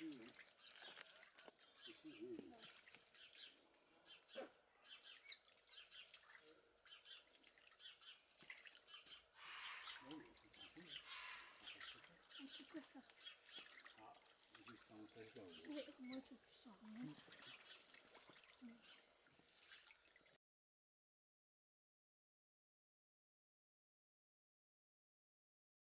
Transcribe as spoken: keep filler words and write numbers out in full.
ici, hein. Ici, oui. Oui. Oui, c'est tranquille. En tout cas, ça. Ah, juste un montage là. Oui, moi, tout ça.